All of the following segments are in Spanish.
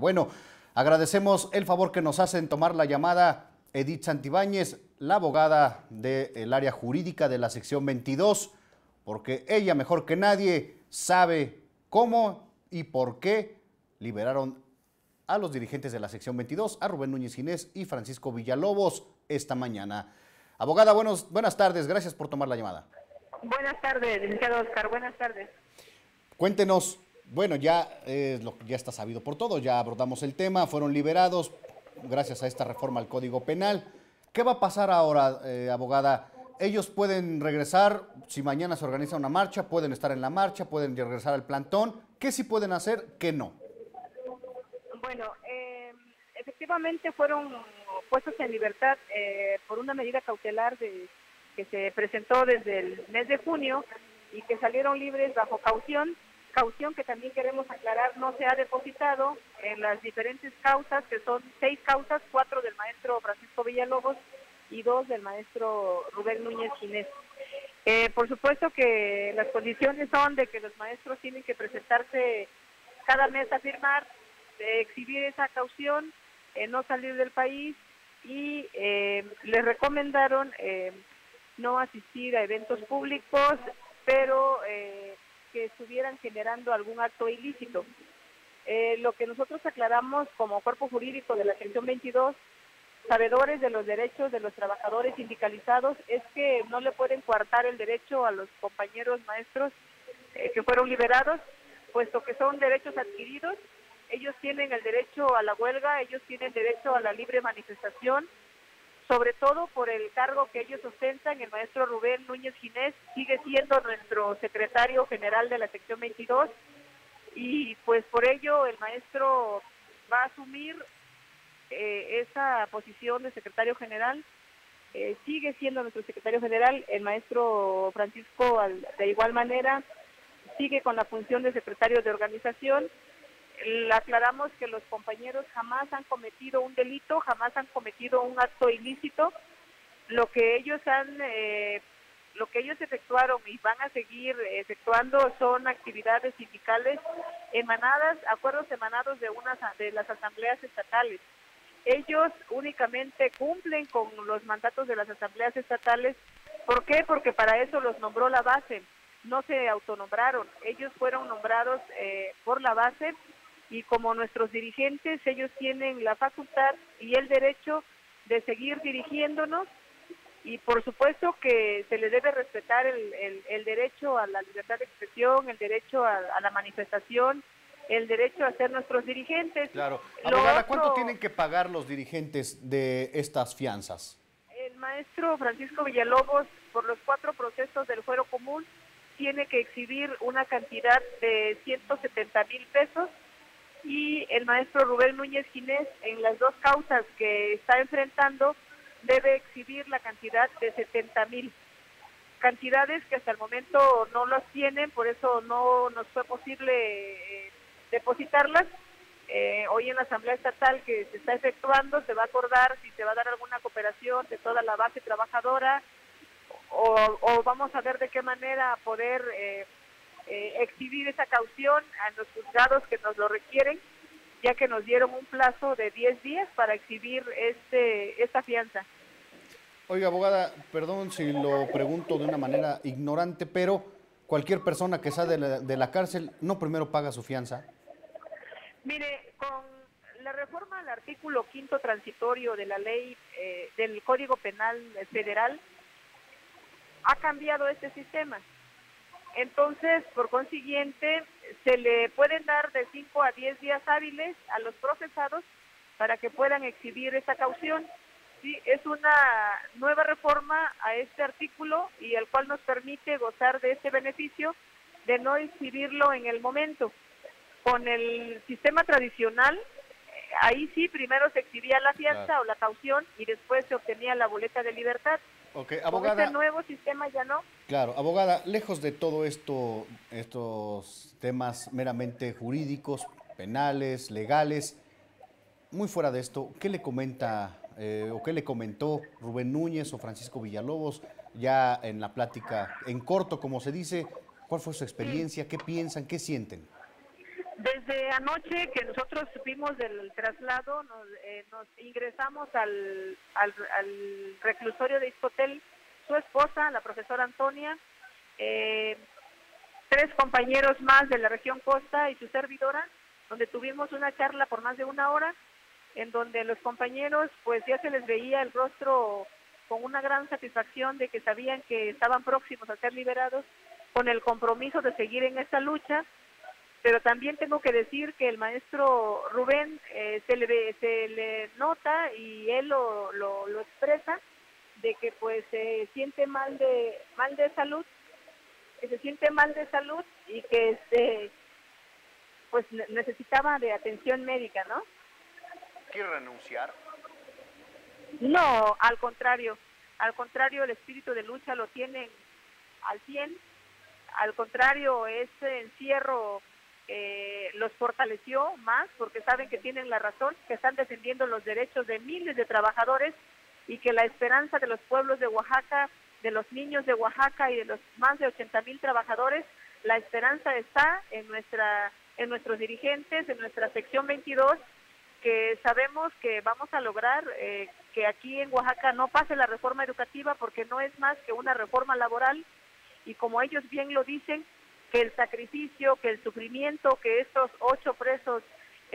Bueno, agradecemos el favor que nos hacen tomar la llamada Edith Santibáñez, la abogada del área jurídica de la sección 22, porque ella mejor que nadie sabe cómo y por qué liberaron a los dirigentes de la sección 22, a Rubén Núñez Ginés y Francisco Villalobos esta mañana. Abogada, buenas tardes, gracias por tomar la llamada. Buenas tardes, licenciado Oscar, buenas tardes. Cuéntenos, bueno, ya está sabido por todo, ya abordamos el tema, fueron liberados gracias a esta reforma al Código Penal. ¿Qué va a pasar ahora, abogada? Ellos pueden regresar, si mañana se organiza una marcha, pueden estar en la marcha, pueden regresar al plantón. ¿Qué sí pueden hacer, qué no? Bueno, efectivamente fueron puestos en libertad por una medida cautelar que se presentó desde el mes de junio y que salieron libres bajo caución que también queremos aclarar no se ha depositado en las diferentes causas, que son 6 causas, 4 del maestro Francisco Villalobos y 2 del maestro Rubén Núñez Ginés. Por supuesto que las condiciones son de que los maestros tienen que presentarse cada mes a firmar, exhibir esa caución, no salir del país y les recomendaron no asistir a eventos públicos, pero que estuvieran generando algún acto ilícito. Lo que nosotros aclaramos como cuerpo jurídico de la sección 22, sabedores de los derechos de los trabajadores sindicalizados, es que no le pueden coartar el derecho a los compañeros maestros que fueron liberados, puesto que son derechos adquiridos. Ellos tienen el derecho a la huelga, ellos tienen derecho a la libre manifestación, sobre todo por el cargo que ellos ostentan. El maestro Rubén Núñez Ginés sigue siendo nuestro secretario general de la sección 22 y pues por ello el maestro va a asumir esa posición de secretario general. Sigue siendo nuestro secretario general. El maestro Francisco de igual manera sigue con la función de secretario de organización. Aclaramos que los compañeros jamás han cometido un delito, jamás han cometido un acto ilícito. Lo que ellos efectuaron y van a seguir efectuando son actividades sindicales emanadas, acuerdos emanados de las asambleas estatales. Ellos únicamente cumplen con los mandatos de las asambleas estatales. ¿Por qué? Porque para eso los nombró la base, no se autonombraron, ellos fueron nombrados por la base. Y como nuestros dirigentes, ellos tienen la facultad y el derecho de seguir dirigiéndonos y por supuesto que se les debe respetar el derecho a la libertad de expresión, el derecho a la manifestación, el derecho a ser nuestros dirigentes. Claro. Abogada, ¿cuánto tienen que pagar los dirigentes de estas fianzas? El maestro Francisco Villalobos, por los 4 procesos del fuero común, tiene que exhibir una cantidad de 170,000 pesos. Y el maestro Rubén Núñez Ginés, en las 2 causas que está enfrentando, debe exhibir la cantidad de 70,000. Cantidades que hasta el momento no los tienen, por eso no nos fue posible depositarlas. Hoy en la Asamblea Estatal que se está efectuando se va a acordar si se va a dar alguna cooperación de toda la base trabajadora o vamos a ver de qué manera poder exhibir esa caución a los juzgados que nos lo requieren, ya que nos dieron un plazo de 10 días para exhibir esta fianza. Oiga, abogada, perdón si lo pregunto de una manera ignorante, pero cualquier persona que sale de la cárcel, ¿no primero paga su fianza? Mire, con la reforma al artículo 5º transitorio de la ley del Código Penal Federal, ha cambiado este sistema. Entonces, por consiguiente, se le pueden dar de 5 a 10 días hábiles a los procesados para que puedan exhibir esa caución. Sí, es una nueva reforma a este artículo y el cual nos permite gozar de este beneficio de no exhibirlo en el momento. Con el sistema tradicional, ahí sí, primero se exhibía la fianza, claro, o la caución y después se obtenía la boleta de libertad. Okay, abogada, con este nuevo sistema ya no. Claro, abogada, lejos de todo esto, estos temas meramente jurídicos, penales, legales, muy fuera de esto, ¿qué le comenta o qué le comentó Rubén Núñez o Francisco Villalobos ya en la plática, en corto, como se dice? ¿Cuál fue su experiencia? ¿Qué piensan? ¿Qué sienten? Desde anoche que nosotros supimos del traslado, nos ingresamos al reclusorio de Ixcotel, su esposa, la profesora Antonia, eh, 3 compañeros más de la región Costa y su servidora, donde tuvimos una charla por más de 1 hora, en donde los compañeros pues ya se les veía el rostro con una gran satisfacción de que sabían que estaban próximos a ser liberados, con el compromiso de seguir en esta lucha. Pero también tengo que decir que el maestro Rubén se le nota y él lo expresa de que pues se siente mal de salud, que se siente mal de salud y que pues necesitaba de atención médica, ¿no? ¿Quiere renunciar? No, al contrario, el espíritu de lucha lo tienen al 100, al contrario, ese encierro los fortaleció más porque saben que tienen la razón, que están defendiendo los derechos de miles de trabajadores y que la esperanza de los pueblos de Oaxaca, de los niños de Oaxaca y de los más de 80,000 trabajadores, la esperanza está en nuestros dirigentes, en nuestra sección 22, que sabemos que vamos a lograr que aquí en Oaxaca no pase la reforma educativa porque no es más que una reforma laboral y como ellos bien lo dicen, que el sacrificio, que el sufrimiento que estos 8 presos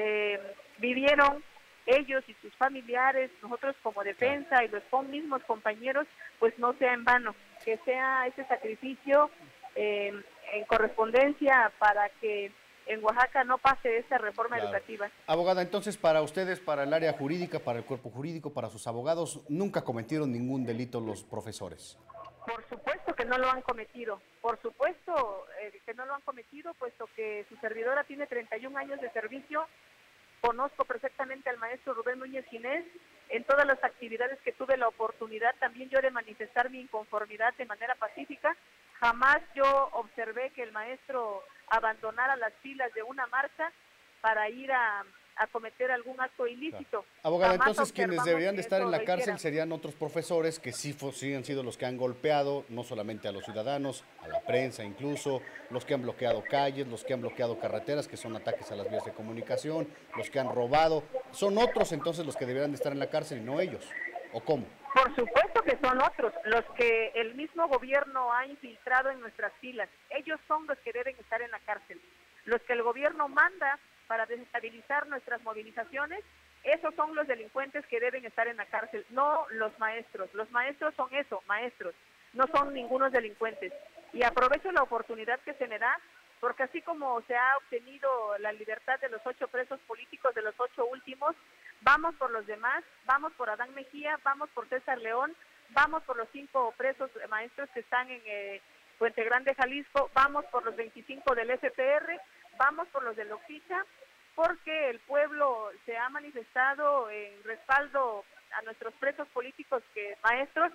vivieron, ellos y sus familiares, nosotros como defensa y los mismos compañeros, pues no sea en vano, que sea ese sacrificio en correspondencia para que en Oaxaca no pase esta reforma educativa. Abogada, entonces para ustedes, para el área jurídica, para el cuerpo jurídico, para sus abogados, nunca cometieron ningún delito los profesores. Por supuesto que no lo han cometido, por supuesto que no lo han cometido, puesto que su servidora tiene 31 años de servicio, conozco perfectamente al maestro Rubén Núñez Ginés, en todas las actividades que tuve la oportunidad también yo de manifestar mi inconformidad de manera pacífica, jamás yo observé que el maestro abandonara las filas de una marcha para ir a cometer algún acto ilícito. Abogada, entonces quienes deberían de estar en la cárcel serían otros profesores que sí han sido los que han golpeado, no solamente a los ciudadanos, a la prensa incluso, los que han bloqueado calles, los que han bloqueado carreteras, que son ataques a las vías de comunicación, los que han robado. ¿Son otros entonces los que deberían de estar en la cárcel y no ellos? ¿O cómo? Por supuesto que son otros, los que el mismo gobierno ha infiltrado en nuestras filas. Ellos son los que deben estar en la cárcel. Los que el gobierno manda para desestabilizar nuestras movilizaciones, esos son los delincuentes que deben estar en la cárcel, no los maestros. Los maestros son eso, maestros, no son ningunos delincuentes. Y aprovecho la oportunidad que se me da, porque así como se ha obtenido la libertad de los 8 presos políticos, de los 8 últimos, vamos por los demás, vamos por Adán Mejía, vamos por César León, vamos por los 5 presos maestros que están en Puente Grande, Jalisco, vamos por los 25 del FPR, vamos por los de Loxicha, porque el pueblo se ha manifestado en respaldo a nuestros presos políticos maestros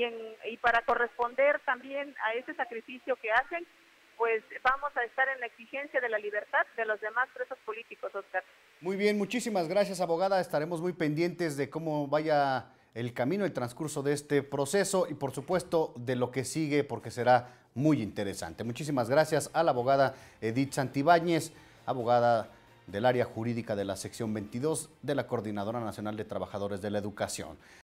y para corresponder también a ese sacrificio que hacen, pues vamos a estar en la exigencia de la libertad de los demás presos políticos, Oscar. Muy bien, muchísimas gracias, abogada. Estaremos muy pendientes de cómo vaya el camino, el transcurso de este proceso y, por supuesto, de lo que sigue, porque será muy interesante. Muchísimas gracias a la abogada Edith Santibáñez, abogada del área jurídica de la sección 22 de la Coordinadora Nacional de Trabajadores de la Educación.